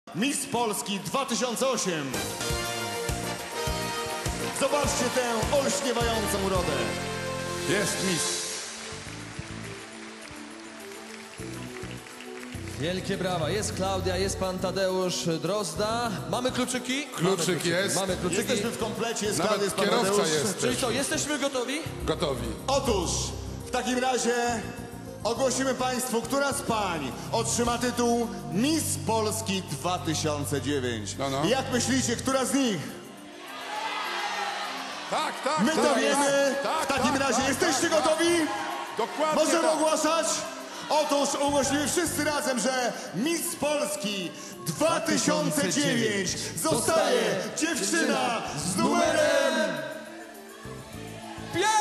Miss Polski 2008. Zobaczcie tę olśniewającą urodę. Jest miss. Wielkie brawa. Jest Klaudia, jest pan Tadeusz Drozda. Mamy kluczyki? Kluczyk jest. Mamy kluczyki. Jesteśmy w komplecie, jest Nawet Klaudia, jest pan kierowca Tadeusz. jest. Czyli co, jesteśmy gotowi? Gotowi. Otóż, w takim razie ogłosimy państwu, która z pań otrzyma tytuł Miss Polski 2009. No. Jak myślicie, która z nich? Tak. My to wiemy. W takim razie jesteście gotowi? Dokładnie. Możemy tak. ogłaszać? Otóż ogłosimy wszyscy razem, że Miss Polski 2009 zostaje dziewczyna z numerem 5!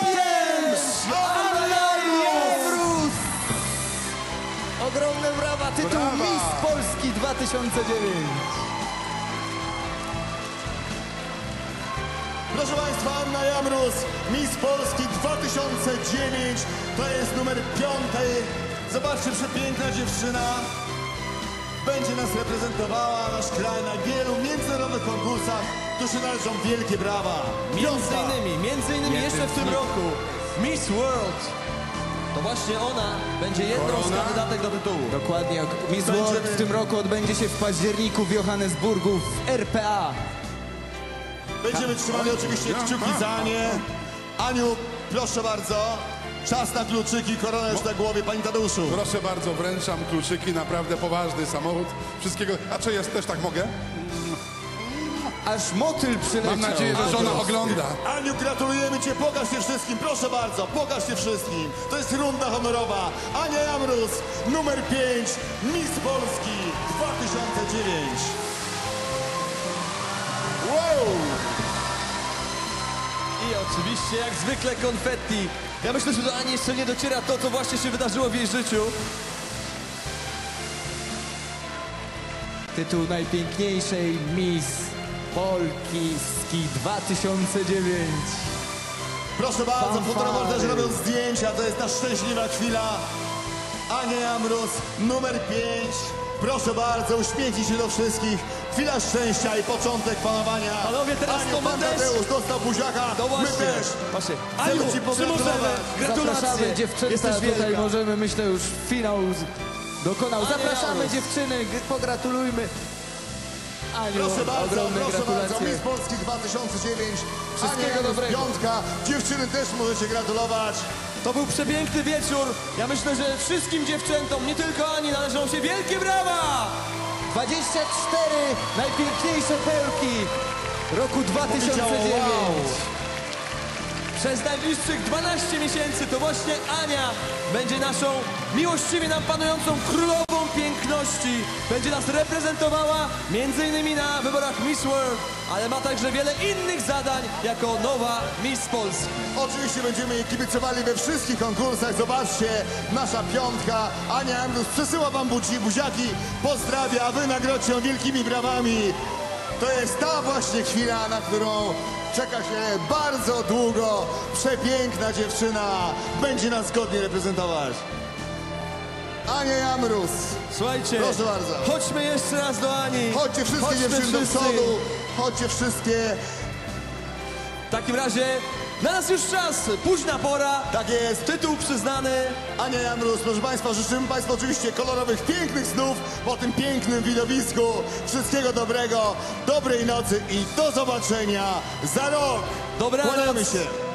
Ogromne brawa, tytuł Brawa. Miss Polski 2009. Proszę Państwa, Anna Jamrus, Miss Polski 2009, to jest numer 5. Zobaczcie, przepiękna dziewczyna. Będzie nas reprezentowała, nasz kraj na wielu międzynarodowych konkursach. Tu się należą wielkie brawa. Między innymi jeszcze w tym roku Miss World. To właśnie ona będzie jedną z Korona? kandydatek do tytułu. Dokładnie, Miss World w tym roku odbędzie się w październiku w Johannesburgu w RPA. Będziemy trzymali oczywiście kciuki za Anię. Aniu, proszę bardzo, czas na kluczyki, koronę już na głowie, pani Tadeuszu. Proszę bardzo, wręczam kluczyki, naprawdę poważny samochód. Wszystkiego. A czy jest też tak mogę? Aż motyl przyleciał. Mam nadzieję, że żona ogląda. Aniu, gratulujemy cię, pokaż się wszystkim, proszę bardzo, pokaż się wszystkim. To jest runda honorowa. Ania Jamrus, numer 5, Miss Polski 2009. Wow! I oczywiście jak zwykle konfetti. Ja myślę, że do Ani jeszcze nie dociera to, co właśnie się wydarzyło w jej życiu. Tytuł najpiękniejszej Miss Polski 2009. Proszę bardzo, Fanfary. fotoreporterzy robią zdjęcia, to jest ta szczęśliwa chwila. Ania Jamrus, numer 5. Proszę bardzo, uśmiechnij się do wszystkich. Chwila szczęścia i początek panowania. Panowie, teraz Aniu, pan moment. Tadeusz dostał buziaka, No my właśnie. też. Właśnie. Chcemy Aniu, ci przymusujemy. pogratulować. Gratulacje. Zapraszamy dziewczęta, Jesteś tutaj wielka. możemy, myślę, już finał dokonał. Ania Zapraszamy Jamrus. dziewczyny, pogratulujmy. Aniu, Proszę bardzo, ogromne proszę bardzo. gratulacje. Miss Polski 2009. Wszystkiego Ania Jamrus, dobrego. piątka. Dziewczyny też możecie gratulować. To był przepiękny wieczór. Ja myślę, że wszystkim dziewczętom, nie tylko Ani, należą się wielkie brawa! 24 najpiękniejsze pełki roku 2009. Wow. Przez najbliższych 12 miesięcy to właśnie Ania będzie naszą miłościwie nam panującą królową piękności. Będzie nas reprezentowała m.in. na wyborach Miss World, ale ma także wiele innych zadań jako nowa Miss Polski. Oczywiście będziemy jej kibicowali we wszystkich konkursach. Zobaczcie, nasza piątka. Ania Jamrus przesyła wam buziaki, pozdrawia, a wy nagrodźcie ją wielkimi brawami. To jest ta właśnie chwila, na którą czeka się bardzo długo. Przepiękna dziewczyna będzie nas godnie reprezentować. Ania Jamrus. Słuchajcie, Proszę bardzo. chodźmy jeszcze raz do Ani. Chodźcie wszystkie Chodźmy dziewczyny do wszyscy. przodu. Chodźcie wszystkie. W takim razie na nas już czas, późna pora. Tak jest. Tytuł przyznany. Ania Jamrus, proszę Państwa, życzymy Państwu oczywiście kolorowych, pięknych snów po tym pięknym widowisku. Wszystkiego dobrego, dobrej nocy i do zobaczenia za rok. Dobranoc. Kłaniamy się.